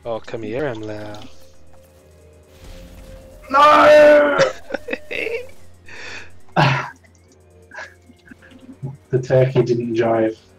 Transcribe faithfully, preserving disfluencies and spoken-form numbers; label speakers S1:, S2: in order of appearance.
S1: Oh, come here, Emler.
S2: No! The turkey didn't jive.